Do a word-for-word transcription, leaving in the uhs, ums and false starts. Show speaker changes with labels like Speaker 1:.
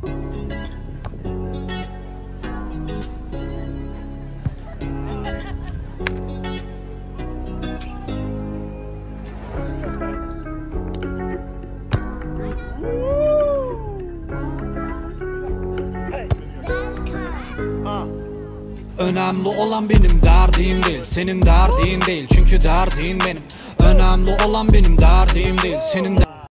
Speaker 1: Önemli olan benim derdim değil, senin derdin değil. Çünkü derdin benim. Önemli olan benim derdim değil, senin de